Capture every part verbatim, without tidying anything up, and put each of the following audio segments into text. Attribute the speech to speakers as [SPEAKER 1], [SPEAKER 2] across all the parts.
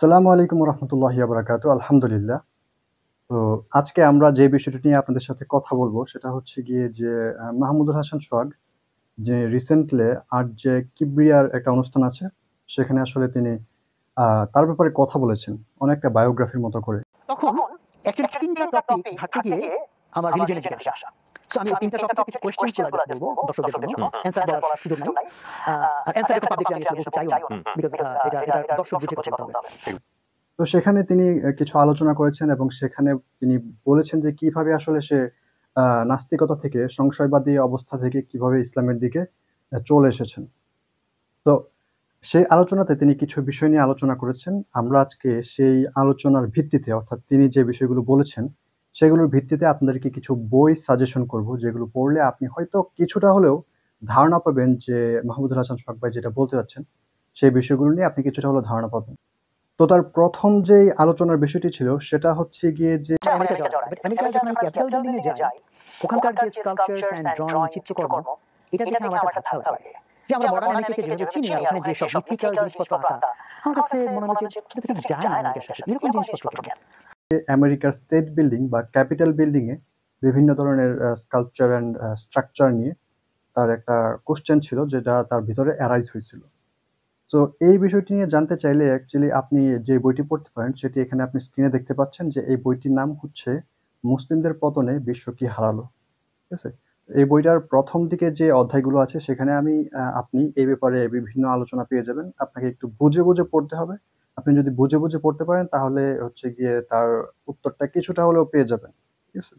[SPEAKER 1] আসসালামু আলাইকুম রহমতুল্লাহি বারাকাতু। আলহামদুলিল্লাহ। তো আজকে আমরা যে বিষয়টি নিয়ে আপনাদের সাথে কথা বলব সেটা হচ্ছে গিয়ে যে আ মাহমুদুল হাসান সোহাগ যে রিসেন্টলি আর্ট যে কিবরিয়ার একটা অনুষ্ঠান আছে, সেখানে আসলে তিনি আ তার ব্যাপারে কথা বলেছেন। অনেকটা বায়োগ্রাফির মতো করে।
[SPEAKER 2] তখন অ্যাকচুয়ালি তিন টা টপিক ঘাটতে গিয়ে আমার রিলিজিয়নের দিকে আসা। সো আমি তিন টা টপিকে কিছু কোয়েশ্চেনস গুলো জাস্ট বলবো দর্শকদের জন্য। অ্যানসার দেওয়ার সুযোগ নাই। আ আর অ্যানসার একটু পাবলিকলি আমি আসলে বলতে চাইও না। বিকজ এটা এটা দর্শক বুঝে কথা বলতে হবে।
[SPEAKER 1] তো সেখানে তিনি আ কিছু আলোচনা করেছেন এবং সেখানে তিনি বলেছেন যে কিভাবে আসলে সে আ নাস্তিকতা থেকে সংশয়বাদী অবস্থা থেকে কিভাবে ইসলামের দিকে আ চলে এসেছেন। তো সেই আলোচনাতে তিনি কিছু বিষয় নিয়ে আলোচনা করেছেন। আমরা আজকে সেই আলোচনার ভিত্তিতে অর্থাৎ তিনি যে বিষয়গুলো বলেছেন, সেগুলোর ভিত্তিতে আপনাদেরকে কিছু বই সাজেশন করব, যেগুলো পড়লে আপনি হয়তো কিছুটা হলেও ধারণা পাবেন যে মাহমুদুল হাসান সোহাগ ভাই যেটা বলতে চাচ্ছেন, সেই বিষয়গুলো নিয়ে আপনি কিছুটা হলেও ধারণা পাবেন। তো তার প্রথম যেই আলোচনার বিষয়টি ছিল সেটা হচ্ছে গিয়ে যে
[SPEAKER 2] আমেরিকা যাওয়ার আগে। বাট আমেরিকায় যখন আমি ক্যাপিটাল বিল্ডিং এ যাই, ওখানকার যে স্কাল্পচারস অ্যান্ড ড্রয়িং চিত্রকর্ম, এটা দেখে আমার একটা ধাক্কা লাগে। যে আমরা মডার্ন আমেরিকাকে যেভাবে চিনি আর ওখানে যেসব মিথিক্যাল জিনিসপত্র আঁকা, আমার কাছে মনে হচ্ছে এটা ঠিক যায় না আমেরিকার সাথে। এরকম জিনিসপত্র কেন?
[SPEAKER 1] আমেরিকার স্টেট বিল্ডিং বা ক্যাপিটাল বিল্ডিং এ বিভিন্ন ধরনের a sculpture and a structure নিয়ে তার একটা কোয়েশ্চেন ছিল যেটা তার ভিতরে অ্যারাইজ হয়েছিল। সো এই বিষয়টি নিয়ে জানতে চাইলে অ্যাকচুয়ালি আপনি যে বইটি পড়তে পারেন সেটি এখানে আপনি স্ক্রিনে দেখতে পাচ্ছেন যে এই বইটির নাম হচ্ছে 'মুসলিমদের পতনে বিশ্ব কি হারালো'। ঠিক আছে? এই বইটার প্রথম দিকে যে অধ্যায়গুলো আছে সেখানে আমি আ আপনি এই ব্যাপারে বিভিন্ন আলোচনা পেয়ে যাবেন। আপনাকে একটু বুঝে, বুঝে পড়তে হবে। আপনি যদি বুঝে, বুঝে পড়তে পারেন তাহলে হচ্ছে গিয়ে তার উত্তরটা কিছুটা হলেও পেয়ে যাবেন। ঠিক আছে?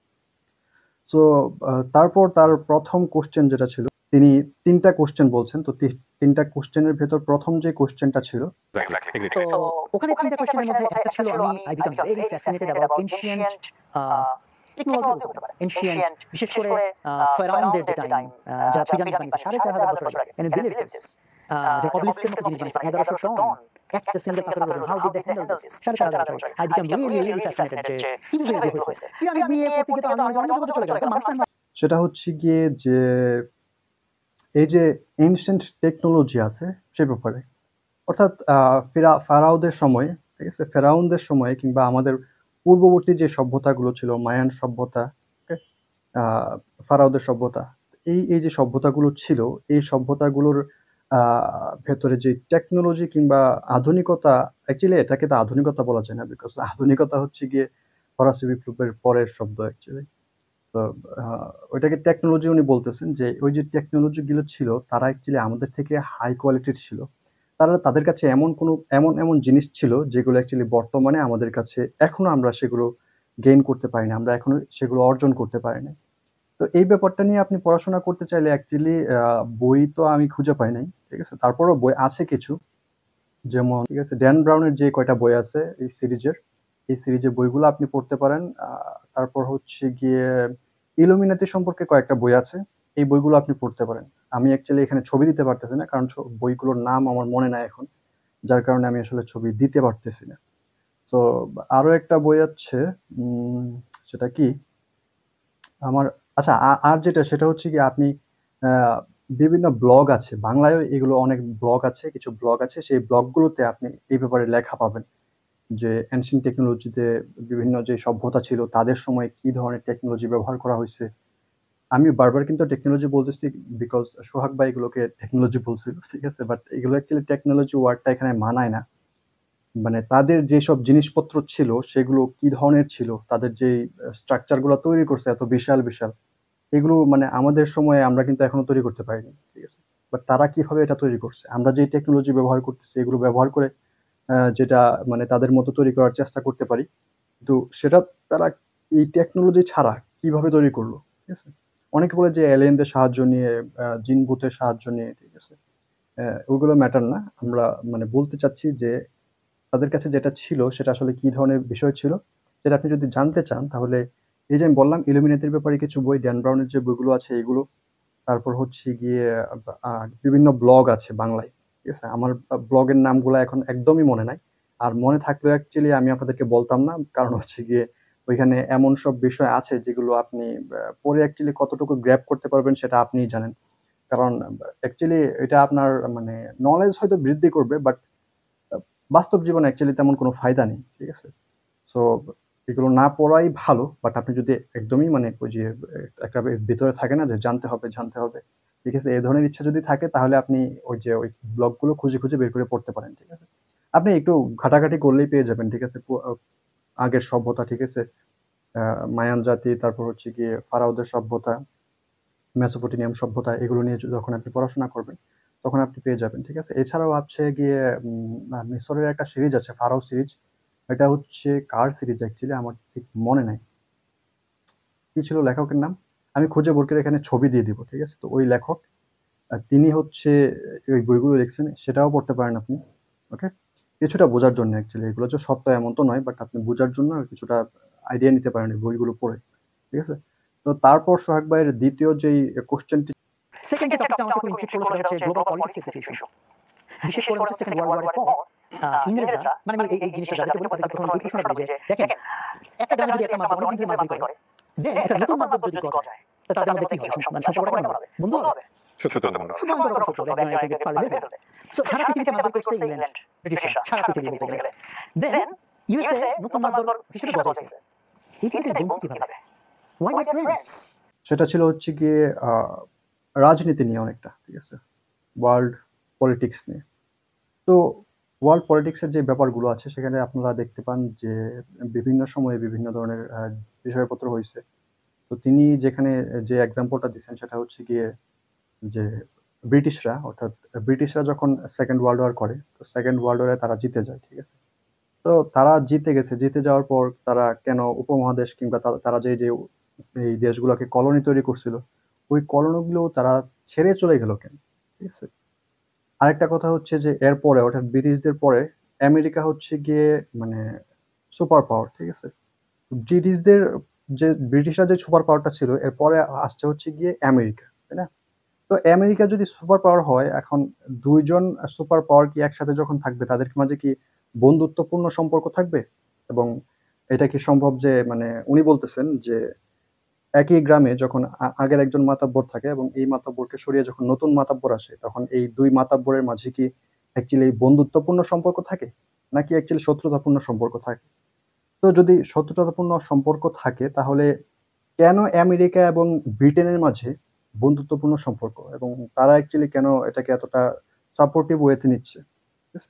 [SPEAKER 1] সো আ তারপর তার প্রথম কোয়েশ্চেন যেটা ছিল, তিনি তিন টা কোয়েশ্চেন বলছেন। তো তি তিন টা কোয়েশ্চেনের ভেতর প্রথম যে কোয়েশ্চেনটা ছিল
[SPEAKER 2] তো ওখানে তিন টা কোয়েশ্চেনের মধ্যে একটা ছিল আমি I became very fascinated about ancient uh technology বলতে পারেন। এনশিয়েন্ট বিশেষ করে আ ফেরাউনদের যে টাইম আ যারা পিরামিড বানিয়েছে সাড়ে চার হাজার বছর আগে। এন্ড ভিলেজেস আ যে অবলিস্কের মতো জিনিস বানিয়েছে এগারোশো টন একটা সিঙ্গেল পাথরের ওজন। How did they handle this? সাড়ে চার হাজার বছর আগে। I became really really fascinated যে কিভাবে এগুলো হয়েছে। পিরামিড নিয়ে পড়তে গিয়ে তো আমি অনেক জগতে চলে গেলাম। মানুষ তো
[SPEAKER 1] সেটা হচ্ছে গিয়ে যে এই যে এনশিয়েন্ট টেকনোলজি আছে সে ব্যাপারে। অর্থাৎ আ ফিরা ফারাওদের সময়ে, ঠিক আছে? ফেরাউনদের সময়ে কিংবা আমাদের পূর্ববর্তী যে সভ্যতাগুলো ছিল, মায়ান সভ্যতা, ওকে? আ ফারাওদের সভ্যতা। এই, এই যে সভ্যতাগুলো ছিল, এই সভ্যতাগুলোর আ ভেতরে যে টেকনোলজি কিংবা আধুনিকতা, অ্যাকচুয়ালি এটাকে তো আধুনিকতা বলা যায় না। বিকজ আধুনিকতা হচ্ছে গিয়ে ফরাসি বিপ্লবের পরের শব্দ অ্যাকচুয়ালি। তো আ ওইটাকে টেকনোলজি উনি বলতেছেন যে, ওই যে টেকনোলজি গুলো ছিল তারা অ্যাকচুয়ালি আমাদের থেকে হাই কোয়ালিটির ছিল। তারা তাদের কাছে এমন কোনো এমন, এমন জিনিস ছিল যেগুলো অ্যাকচুয়ালি বর্তমানে আমাদের কাছে এখনো আমরা সেগুলো গেইন করতে পারি না। আমরা এখনো সেগুলো অর্জন করতে পারি নাই। তো এই ব্যাপারটা নিয়ে আপনি পড়াশোনা করতে চাইলে অ্যাকচুয়ালি আ বই তো আমি খুঁজে পাই নাই। ঠিক আছে? তারপরেও বই আছে কিছু। যেমন ঠিক আছে, ড্যান ব্রাউনের যে কয়টা বই আছে এই সিরিজের, এই সিরিজের বইগুলো আপনি পড়তে পারেন। আ তারপর হচ্ছে গিয়ে ইলুমিনাতি সম্পর্কে কয়েকটা বই আছে। এই বইগুলো আপনি পড়তে পারেন। আমি অ্যাকচুয়ালি এখানে ছবি দিতে পারতেছি না। কারণ ছ বইগুলোর নাম আমার মনে নাই এখন। যার কারণে আমি আসলে ছবি দিতে পারতেছি না। সো আরো একটা বই আছে, উম সেটা কি? আমার আচ্ছা, আ আর যেটা সেটা হচ্ছে গিয়ে আপনি আ বিভিন্ন ব্লগ আছে। বাংলায়ও এগুলো অনেক ব্লগ আছে, কিছু ব্লগ আছে। সেই ব্লগগুলোতে আপনি এই ব্যাপারে লেখা পাবেন। যে অ্যানসিয়েন্ট টেকনোলজিতে বিভিন্ন যে সভ্যতা ছিল তাদের সময় কি ধরনের টেকনোলজি ব্যবহার করা হইছে। আমি বারবার কিন্তু টেকনোলজি বলতেছি বিকজ সোহাগ ভাই এগুলোকে টেকনোলজি বলছিল। ঠিক আছে? বাট এগুলো অ্যাকচুয়ালি টেকনোলজি ওয়ার্ডটা এখানে মানায় না। মানে তাদের যেসব জিনিসপত্র ছিল সেগুলো কি ধরনের ছিল, তাদের যেই আ স্ট্রাকচার গুলা তৈরি করছে এত বিশাল, বিশাল, এগুলো মানে আমাদের সময়ে আমরা কিন্তু এখনো তৈরি করতে পারিনি। ঠিক আছে? বাট তারা কিভাবে এটা তৈরি করছে? আমরা যেই টেকনোলজি ব্যবহার করতেছি এগুলো ব্যবহার করে আ যেটা মানে তাদের মতো তৈরি করার চেষ্টা করতে পারি। কিন্তু সেটা তারা এই টেকনোলজি ছাড়া কিভাবে তৈরি করলো? ঠিক আছে? অনেকে বলে যে এলিয়েনদের সাহায্য নিয়ে, আ জিন-ভূতের সাহায্য নিয়ে, ঠিক আছে? অ্যা ওগুলো ম্যাটার না। আমরা মানে বলতে চাচ্ছি যে তাদের কাছে যেটা ছিল সেটা আসলে কি ধরনের বিষয় ছিল, সেটা আপনি যদি জানতে চান তাহলে এই যে আমি বললাম ইলুমিনাতির ব্যাপারে কিছু বই, ড্যান ব্রাউনের যে বইগুলো আছে এগুলো। তারপর হচ্ছে গিয়ে আ আ বিভিন্ন ব্লগ আছে বাংলায়। ঠিক আছে? আমার আ ব্লগের নামগুলা এখন একদমই মনে নাই। আর মনে থাকলেও অ্যাকচুয়ালি আমি আপনাদেরকে বলতাম না। কারণ হচ্ছে গিয়ে ওইখানে এমন সব বিষয় আছে যেগুলো আপনি আ পড়ে অ্যাকচুয়ালি কতটুকু গ্র্যাব করতে পারবেন সেটা আপনিই জানেন। কারণ অ্যাকচুয়ালি এটা আপনার মানে নলেজ হয়তো বৃদ্ধি করবে বাট আ বাস্তব জীবনে অ্যাকচুয়ালি তেমন কোনো ফায়দা নেই, ঠিক আছে? সো এগুলো না পড়াই ভালো। বাট আপনি যদি একদমই মানে ওই যে এ একটা ভে ভেতরে থাকে না যে জানতে হবে, জানতে হবে। ঠিক আছে? এই ধরনের ইচ্ছা যদি থাকে তাহলে আপনি ওই যে ওই ব্লগগুলো খুঁজে, খুঁজে বের করে পড়তে পারেন। ঠিক আছে? আপনি একটু ঘাটাঘাটি করলেই পেয়ে যাবেন। ঠিক আছে? পু আ আগের সভ্যতা, ঠিক আছে? আ মায়ান জাতি, তারপর হচ্ছে গিয়ে ফারাওদের সভ্যতা, মেসোপটেমিয়াম সভ্যতা এগুলো নিয়ে য যখন আপনি পড়াশোনা করবেন, তখন আপনি পেয়ে যাবেন। ঠিক আছে? এছাড়াও আছে গিয়ে উম আ মিসরের একটা সিরিজ আছে ফারাও সিরিজ। এটা হচ্ছে কার সিরিজ অ্যাকচুয়ালি আমার ঠিক মনে নাই। কি ছিল লেখকের নাম? আমি খুঁজে বের করে এখানে ছবি দিয়ে দিব। ঠিক আছে? তো ওই লেখক আ তিনি হচ্ছে ওই বইগুলো লিখছেন সেটাও পড়তে পারেন আপনি। ওকে? কিছুটা বোঝার জন্য অ্যাকচুয়ালি এগুলো যে সত্য এমন তো নয়। বাট আপনি বোঝার জন্য কিছুটা আইডিয়া নিতে পারেন এই বইগুলো পড়ে। ঠিক আছে? তো তারপর সোহাগ ভাইয়ের দ্বিতীয় যেই কোয়েশ্চেনটি
[SPEAKER 2] সেকেন্ড যে টপিকটা আমাকে খুব ইন্ট্রিগ করলো সেটা হচ্ছে গ্লোবাল পলিটিক্স এর কিছু ইস্যু। বিশেষ করে হচ্ছে সেকেন্ড ওয়ার্ল্ড ওয়ারের পর আ ইংরেজরা মানে আমি এই এই জিনিসটা যাদেরকে বলি তাদেরকে প্রথমে এই প্রশ্নটা করি যে দেখেন একটা গ্রামে যদি একটা মাতব্বর অনেকদিন ধরে মাতব্বরি করে, দেন একটা নতুন মাতব্বর যদি গজায়, তো তাদের মধ্যে কি হয়? সম মানে সম্পর্কটা কেমন হবে? বন্ধু হবে?
[SPEAKER 3] শত্রুতা মনে হবে।
[SPEAKER 2] ভয়ঙ্কর রকম শত্রু হবে, একজন আরেকজনকে পারলে মেরে ফেলবে। সো সারা পৃথিবীতে মাতব্বর করছে ইংল্যান্ড, ব্রিটিশরা, সারা পৃথিবী বলতে গেলে। দেন ইউএসএ নতুন মাতব্বর হিসেবে গজাইছে। এই তিনটার বন্ধু কিভাবে? Why they friends?
[SPEAKER 1] সেটা ছিল হচ্ছে গিয়ে আ রাজনীতি নিয়ে অনেকটা। ঠিক আছে? ওয়ার্ল্ড পলিটিক্স নিয়ে। তো ওয়ার্ল্ড পলিটিক্স এর যে ব্যাপারগুলো আছে সেখানে আপনারা দেখতে পান যে বিভিন্ন সময়ে বিভিন্ন ধরনের আ বিষয়পত্র হইছে। তো তিনি যেখানে যে এক্সাম্পলটা দিছেন সেটা হচ্ছে গিয়ে যে ব্রিটিশরা অর্থাৎ ব্রিটিশরা যখন সেকেন্ড ওয়ার্ল্ড ওয়ার করে, তো সেকেন্ড ওয়ার্ল্ড ওয়ারে তারা জিতে যায়। ঠিক আছে? তো তারা জিতে গেছে। জিতে যাওয়ার পর তারা কেন উপমহাদেশ কিংবা তা তারা যে, যে এই দেশগুলোকে কলোনি তৈরি করছিল, ওই কলোনিগুলো তারা ছেড়ে চলে গেল কেন? ঠিক আছে? আরেকটা কথা হচ্ছে যে এরপরে অর্থাৎ ব্রিটিশদের পরে আমেরিকা হচ্ছে গিয়ে মানে সুপার পাওয়ার। ঠিক আছে? ব্রিটিশদের যে ব্রিটিশরা যে সুপার পাওয়ারটা ছিল এরপরে আসছে হচ্ছে গিয়ে আমেরিকা। তাই না? তো আমেরিকা যদি সুপার পাওয়ার হয় এখন দুই জন সুপার পাওয়ার কি একসাথে যখন থাকবে তাদের মাঝে কি বন্ধুত্বপূর্ণ সম্পর্ক থাকবে? এবং এটা কি সম্ভব যে মানে উনি বলতেছেন যে একই গ্রামে যখন আ আগের একজন মাতাব্বর থাকে এবং এই মাতাব্বরকে সরিয়ে যখন নতুন মাতাব্বর আসে তখন এই দুই মাতাব্বরের মাঝে কি অ্যাকচুয়ালি বন্ধুত্বপূর্ণ সম্পর্ক থাকে? নাকি অ্যাকচুয়ালি শত্রুতাপূর্ণ সম্পর্ক থাকে? তো যদি শত্রুতাপূর্ণ সম্পর্ক থাকে তাহলে কেন আমেরিকা এবং ব্রিটেনের মাঝে বন্ধুত্বপূর্ণ সম্পর্ক এবং তারা অ্যাকচুয়ালি কেন এটাকে এতটা সাপোর্টিভ ওয়েতে নিচ্ছে? ঠিক আছে?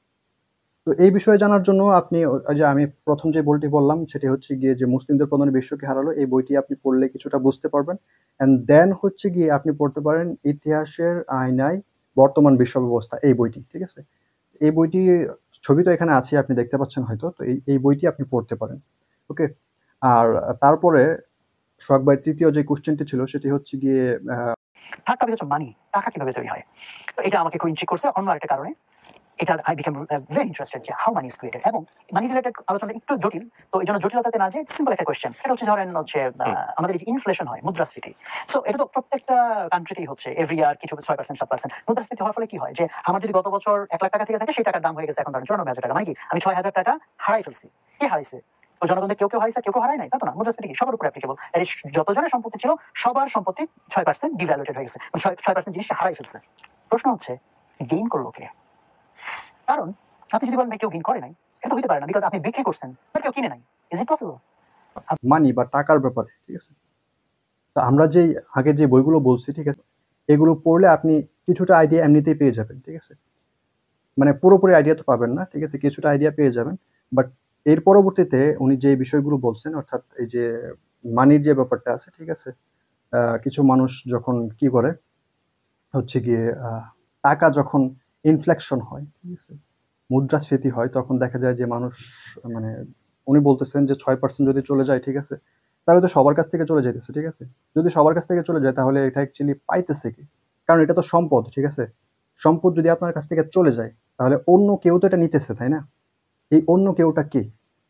[SPEAKER 1] তো এই বিষয়ে জানার জন্য আপনি ও ওই যে আমি প্রথম যে বইটি বললাম সেটি হচ্ছে গিয়ে যে মুসলিমদের প্রধান বিশ্বকে হারালো এই বইটি আপনি পড়লে কিছুটা বুঝতে পারবেন। অ্যান্ড দেন হচ্ছে গিয়ে আপনি পড়তে পারেন ইতিহাসের আয়নায় বর্তমান বিশ্ব ব্যবস্থা এই বইটি। ঠিক আছে? এই বইটি ছবি তো এখানে আছে আপনি দেখতে পাচ্ছেন হয়তো। তো এই, এই বইটি আপনি পড়তে পারেন। ওকে? আর তারপরে সোহাগ ভাইয়ের তৃতীয় যে কোয়েশ্চেনটি ছিল সেটি হচ্ছে গিয়ে আ
[SPEAKER 2] থার্ড টপিক হচ্ছে মানি, টাকা কিভাবে তৈরি হয়? তো এটা আমাকে খুব ইন্ট্রিগ করছে অন্য আরেকটা কারণে। এটা আই বিকাম ভেরি ইন্টারেস্টেড যে হাউ মানি ইজ ক্রিয়েটেড এবং মানি রিলেটেড আলোচনা একটু জটিল। তো এইজন্য জটিলতাতে না যেয়ে সিম্পল একটা কোয়েশ্চেন। এটা হচ্ছে ধরেন হচ্ছে আ আমাদের এই যে ইনফ্লেশন হয়, মুদ্রাস্ফীতি। সো এটা তো প্রত্যেকটা কান্ট্রিতেই হচ্ছে এভরি ইয়ার কিছু ছয় পার্সেন্ট সাত পার্সেন্ট মুদ্রাস্ফীতি হওয়ার ফলে কি হয় যে আমার যদি গত বছর এক লাখ টাকা থেকে থাকে সেই টাকার দাম হয়ে গেছে এখন ধরেন চুরানব্বই হাজার টাকা। মানে কি আমি ছয় হাজার টাকা হারাই ফেলছি। কে হারাইছে? তো জনগণের কেউ, কেউ হারাইছে, কেউ, কেউ হারায় নাই। তা তো না। মুদ্রাস্ফীতি কি সবার উপর অ্যাপ্লিকেবল। এর যতজনের সম্পত্তি ছিল সবার সম্পত্তি ছয় পার্সেন্ট ডিভ্যালুয়েটেড হয়ে গেছে। মানে ছয় পার্সেন্ট জিনিসটা হারাই ফেলছে। প্রশ্ন হচ্ছে গেইন করলো কে? কারণ আপনি যদি বলেন ভাই কেউ গেইন করে নাই, এটা তো হইতে পারে না বিকজ আপনি বিক্রি করছেন, বাট কেউ কিনে নাই। Is it possible?
[SPEAKER 1] মানি বা টাকার ব্যাপারে। ঠিক আছে? তো আমরা যেই আগে যে বইগুলো বলছি, ঠিক আছে? এগুলো পড়লে আপনি কিছুটা আইডিয়া এমনিতেই পেয়ে যাবেন। ঠিক আছে? মানে পুরোপুরি আইডিয়া তো পাবেন না। ঠিক আছে? কিছুটা আইডিয়া পেয়ে যাবেন। বাট এর পরবর্তীতে উনি যে বিষয়গুলো বলছেন অর্থাৎ এই যে মানির যে ব্যাপারটা আছে, ঠিক আছে? আ কিছু মানুষ যখন কি করে হচ্ছে গিয়ে আ টাকা যখন ইনফ্লেকশন হয়, ঠিক আছে? মুদ্রাস্ফীতি হয় তখন দেখা যায় যে মানুষ মানে উনি বলতেছেন যে ছয় পার্সেন্ট যদি চলে যায়, ঠিক আছে? তাহলে তো সবার কাছ থেকে চলে যাইতেছে, ঠিক আছে? যদি সবার কাছ থেকে চলে যায় তাহলে এটা অ্যাকচুয়ালি পাইতেছে কে? কারণ এটা তো সম্পদ, ঠিক আছে? সম্পদ যদি আপনার কাছ থেকে চলে যায় তাহলে অন্য কেউ তো এটা নিতেছে, তাই না? এই অন্য কেউটা কে?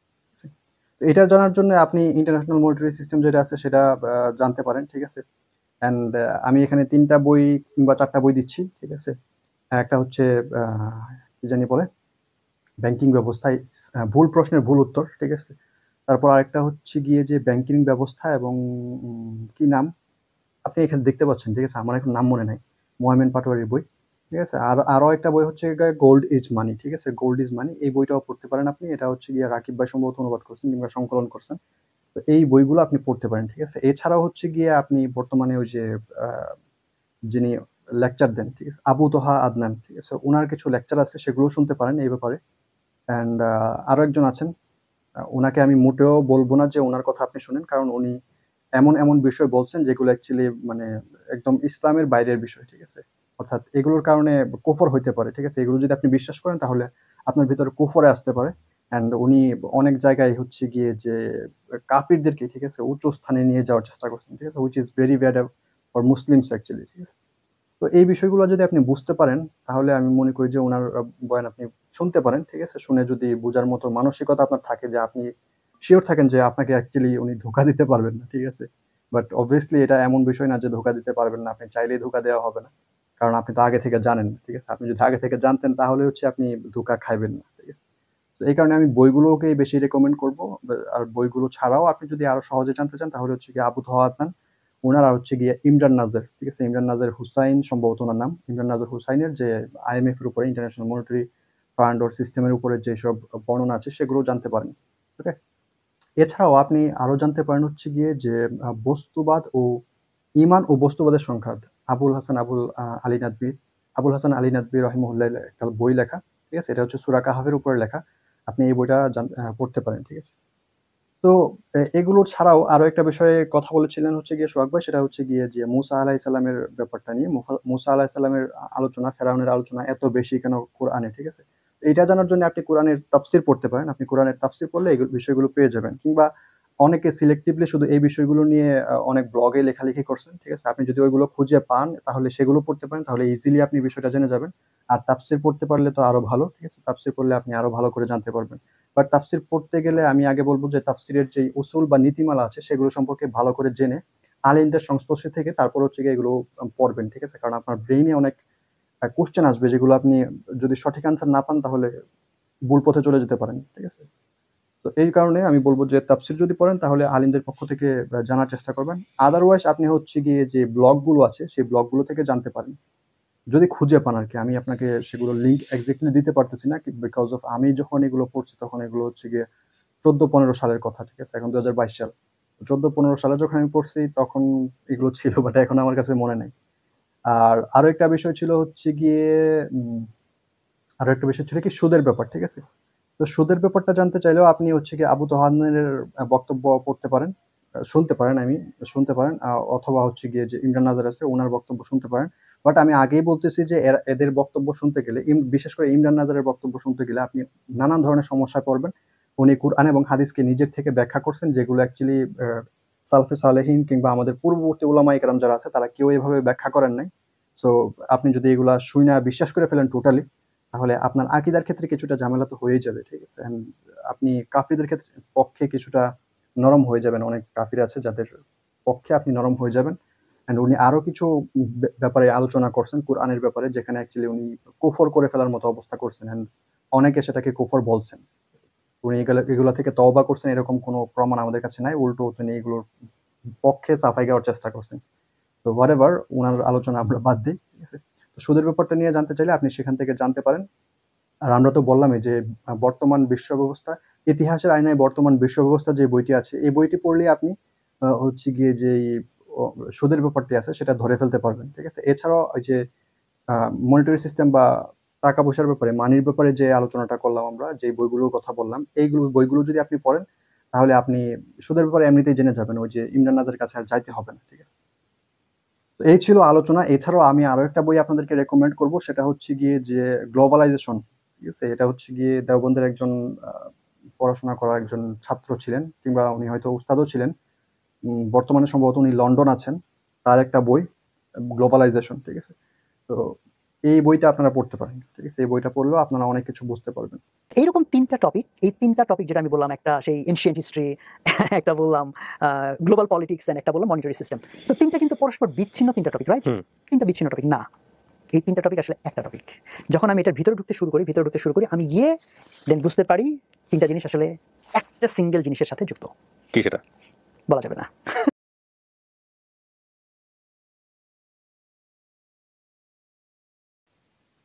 [SPEAKER 1] তো এটা জানার জন্য আপনি ইন্টারন্যাশনাল মনিটারি সিস্টেম যেটা আছে সেটা আ জানতে পারেন, ঠিক আছে? অ্যান্ড আ আমি এখানে তিন টা বই কিংবা চার টা বই দিচ্ছি, ঠিক আছে? একটা হচ্ছে আ কি জানি বলে? ব্যাংকিং ব্যবস্থায় আ ভুল প্রশ্নের ভুল উত্তর, ঠিক আছে? তারপর আরেকটা হচ্ছে গিয়ে যে ব্যাংকিং ব্যবস্থা এবং উম কি নাম? আপনি এখানে দেখতে পাচ্ছেন, ঠিক আছে? আমার এখন নাম মনে নাই। মোহামেন পাটোয়ারির বই। ঠিক আছে? আর আরো একটা বই হচ্ছে গিয়ে গোল্ড ইজ মানি, ঠিক আছে? গোল্ড ইজ মানি এই বইটাও পড়তে পারেন আপনি। এটা হচ্ছে গিয়ে রাকিব ভাই সম্ভবত অনুবাদ করছেন কিংবা সংকলন করছেন। তো এই বইগুলো আপনি পড়তে পারেন, ঠিক আছে? এছাড়াও হচ্ছে গিয়ে আপনি বর্তমানে ওই যে আ যিনি লেকচার দেন, ঠিক আছে? আবু তোহা আদনান, ঠিক আছে? উনার কিছু লেকচার আছে সেগুলোও শুনতে পারেন এই ব্যাপারে। অ্যান্ড আ আরো একজন আছেন। আ উনাকে আমি মোটেও বলব না যে উনার কথা আপনি শুনেন। কারণ উনি এমন, এমন বিষয় বলছেন যেগুলো অ্যাকচুয়ালি মানে একদম ইসলামের বাইরের বিষয়, ঠিক আছে? অর্থাৎ এগুলোর কারণে কুফর হইতে পারে, ঠিক আছে? এগুলো যদি আপনি বিশ্বাস করেন তাহলে আপনার ভিতরে কুফরে আসতে পারে। অ্যান্ড উনি অনেক জায়গায় হচ্ছে গিয়ে যে কাফিরদেরকে, ঠিক আছে? উচ্চ স্থানে নিয়ে যাওয়ার চেষ্টা করছেন, ঠিক আছে? which is very bad for Muslims actually, ঠিক আছে? তো এই বিষয়গুলো যদি আপনি বুঝতে পারেন, তাহলে আমি মনে করি যে উনার আ বয়ান আপনি শুনতে পারেন, ঠিক আছে? শুনে যদি বুঝার মতো মানসিকতা আপনার থাকে যে আপনি সিউর থাকেন যে আপনাকে অ্যাকচুয়ালি উনি ধোঁকা দিতে পারবেন না, ঠিক আছে? বাট obviously এটা এমন বিষয় না যে ধোঁকা দিতে পারবেন না। আপনি চাইলেই ধোঁকা দেওয়া হবে না। কারণ আপনি তো আগে থেকে জানেন না, ঠিক আছে? আপনি যদি আগে থেকে জানতেন তাহলে হচ্ছে আপনি ধোঁকা খাইবেন না, ঠিক আছে? তো এই কারণে আমি বইগুলোকেই বেশি রেকমেন্ড করব। বে আর বইগুলো ছাড়াও আপনি যদি আরো সহজে জানতে চান তাহলে হচ্ছে গিয়ে আবু তোহা আদনান, উনার আর হচ্ছে গিয়ে ইমরান নাজার, ঠিক আছে? ইমরান নাজার হুসাইন সম্ভবত উনার নাম। ইমরান নাজার হুসাইনের যে আইএমএফ এর উপরে ইন্টারন্যাশনাল মনিটারি ফান্ড ওর সিস্টেমের উপরে যেসব বর্ণনা আছে সেগুলোও জানতে পারেন। ওকে? এছাড়াও আপনি আরো জানতে পারেন হচ্ছে গিয়ে যে আ বস্তুবাদ ও ঈমান ও বস্তুবাদের সংঘাত। আবুল হাসান আবুল আ আলী নাদভী আবুল হাসান আলী নাদভী রহিমাহুল্লাহর একটা বই লেখা। ঠিক আছে? এটা হচ্ছে সূরা কাহাফের উপরে লেখা। আপনি এই বইটা জান আ পড়তে পারেন। ঠিক আছে? তো এ এগুলো ছাড়াও আরো একটা বিষয়ে কথা বলেছিলেন হচ্ছে গিয়ে সোহাগ ভাই, সেটা হচ্ছে গিয়ে যে মুসা আলাইহিস সালামের ব্যাপারটা নিয়ে। মুফা মুসা আলাইহিস সালামের আ আলোচনা, ফেরাউনের আলোচনা এত বেশি কেন কোরআনে, ঠিক আছে? এইটা জানার জন্য আপনি কোরআনের তাফসীর পড়তে পারেন। আপনি কোরআনের তাফসীর পড়লে এই বিষয়গুলো পেয়ে যাবেন। কিংবা অনেকে সিলেক্টিভলি শুধু এই বিষয়গুলো নিয়ে আ অনেক ব্লগে লেখালেখি করছেন, ঠিক আছে? আপনি যদি ওইগুলো খুঁজে পান তাহলে সেগুলো পড়তে পারেন। তাহলে ইজিলি আপনি বিষয়টা জেনে যাবেন। আর তাফসীর পড়তে পারলে তো আরো ভালো, ঠিক আছে? তাফসীর পড়লে আপনি আরো ভালো করে জানতে পারবেন। বাট তাফসীর পড়তে গেলে আমি আগে বলব যে তাফসীরের যেই উসুল বা নীতিমালা আছে সেগুলো সম্পর্কে ভালো করে জেনে আলেমদের সংস্পর্শে থেকে তারপর হচ্ছে গিয়ে এগুলো আ পড়বেন। ঠিক আছে? কারণ আপনার ব্রেইনে অনেক আ কোয়েশ্চেন আসবে যেগুলো আপনি যদি সঠিক অ্যান্সার না পান তাহলে ভুল পথে চলে যেতে পারেন। ঠিক আছে? তো এই কারণে আমি বলব যে তাফসীর যদি পড়েন তাহলে আলিমদের পক্ষ থেকে আ জানার চেষ্টা করবেন। আদারওয়াইজ আপনি হচ্ছে গিয়ে যে ব্লগ গুলো আছে সেই ব্লগ গুলো থেকে জানতে পারেন। যদি খুঁজে পান আরকি। আমি আপনাকে সেগুলোর লিংক এক্সাক্টলি দিতে পারতেছি না। কি বিকজ অফ আমি যখন এগুলো পড়ছি তখন এগুলো হচ্ছে গিয়ে চৌদ্দ পনেরো সালের কথা, ঠিক আছে? এখন দুই হাজার বাইশ সাল। চৌদ্দ পনেরো সালে যখন আমি পড়ছি তখন এগুলো ছিল বাট এখন আমার কাছে মনে নাই। আর আরো একটা বিষয় ছিল হচ্ছে গিয়ে উম আরো একটা বিষয় ছিল কি সুদের ব্যাপার, ঠিক আছে? তো সুদের ব্যাপারটা জানতে চাইলেও আপনি হচ্ছে গিয়ে আবু তোহানের আ বক্তব্য পড়তে পারেন। আ শুনতে পারেন I mean শুনতে পারেন। আ অথবা হচ্ছে গিয়ে যে ইমরান নাজার আছে উনার বক্তব্য শুনতে পারেন। বাট আমি আগেই বলতেছি যে এরা এদের বক্তব্য শুনতে গেলে ইম বিশেষ করে ইমরান নাজারের বক্তব্য শুনতে গেলে আপনি নানান ধরনের সমস্যায় পড়বেন। উনি কুরআন এবং হাদিসকে নিজের থেকে ব্যাখ্যা করছেন যেগুলো অ্যাকচুয়ালি আ সালফে সালেহিন কিংবা আমাদের পূর্ববর্তী উলামায়ে কেরাম যারা আছে তারা কেউ এভাবে ব্যাখ্যা করেন নাই। সো আপনি যদি এগুলা শুইনা বিশ্বাস করে ফেলেন টোটালি তাহলে আপনার আকীদার ক্ষেত্রে কিছুটা ঝামেলা তো হয়েই যাবে। ঠিক আছে? অ্যান্ড আপনি কাফিরদের ক্ষেত্রে পক্ষে কিছুটা নরম হয়ে যাবেন। অনেক কাফির আছে যাদের পক্ষে আপনি নরম হয়ে যাবেন। অ্যান্ড উনি আরো কিছু উম ব্যা ব্যাপারে আলোচনা করছেন কুরআনের ব্যাপারে যেখানে অ্যাকচুয়ালি উনি কুফর করে ফেলার মতো অবস্থা করছেন। অ্যান্ড অনেকে সেটাকে কুফর বলছেন। উনি এগুলা এগুলা থেকে তওবা করছেন এরকম কোনো প্রমাণ আমাদের কাছে নাই। উল্টো তিনি এগুলোর পক্ষে সাফাই গাওয়ার চেষ্টা করছেন। তো হোয়াটএভার উনার আলোচনা আমরা বাদ দেই। ঠিক আছে? তো সুদের ব্যাপারটা নিয়ে জানতে চাইলে আপনি সেখান থেকে জানতে পারেন। আর আমরা তো বললামই যে আ বর্তমান বিশ্ব ব্যবস্থা, ইতিহাসের আয়নায় বর্তমান বিশ্ব ব্যবস্থা যে বইটি আছে, এই বইটি পড়লেই আপনি আ হচ্ছে গিয়ে যেই অ সুদের ব্যাপারটি আছে সেটা ধরে ফেলতে পারবেন। ঠিক আছে? এছাড়াও ওই যে আ মনিটারি সিস্টেম বা টাকা-পয়সার ব্যাপারে, মানির ব্যাপারে যে আলোচনাটা করলাম আমরা, যে বইগুলোর কথা বললাম, এইগুলো বইগুলো যদি আপনি পড়েন, তাহলে আপনি সুদের ব্যাপারে এমনিতেই জেনে যাবেন। ওই যে ইমরান নাজারের কাছে আর যাইতে হবে না। ঠিক আছে? তো এই ছিল আলোচনা। এছাড়াও আমি আরো একটা বই আপনাদেরকে রেকমেন্ড করব। সেটা হচ্ছে গিয়ে যে গ্লোবালাইজেশন। ঠিক আছে? এটা হচ্ছে গিয়ে দেওবন্দের একজন আ পড়াশোনা করা একজন ছাত্র ছিলেন কিংবা উনি হয়তো উস্তাদও ছিলেন। উম বর্তমানে সম্ভবত উনি লন্ডন আছেন। তার একটা বই গ্লোবালাইজেশন। ঠিক আছে? তো এই বইটা আপনারা পড়তে পারেন। ঠিক আছে? এই বইটা পড়লেও আপনারা অনেক কিছু বুঝতে পারবেন।
[SPEAKER 2] এইরকম তিন টা টপিক, এই তিন টা টপিক যেটা আমি বললাম, একটা সেই এনশিয়েন্ট হিস্ট্রি, একটা বললাম আ গ্লোবাল পলিটিক্স অ্যান্ড একটা বললাম মনিটারি সিস্টেম। তো তিন টা কিন্তু পরস্পর বিচ্ছিন্ন তিন টা টপিক, রাইট?
[SPEAKER 3] হুম।
[SPEAKER 2] তিন টা বিচ্ছিন্ন টপিক না। এই তিন টা টপিক আসলে একটা টপিক। যখন আমি এটার ভিতরে ঢুকতে শুরু করি, ভিতরে ঢুকতে শুরু করি, আমি গিয়ে দেন বুঝতে পারি তিন টা জিনিস আসলে একটা সিঙ্গেল জিনিসের সাথে যুক্ত।
[SPEAKER 3] কি সেটা?
[SPEAKER 2] বলা যাবে না।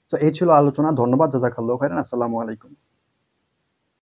[SPEAKER 1] সো এই ছিল আলোচনা। ধন্যবাদ। জাযাকাল্লাহু খাইরান। আসসালামু আলাইকুম।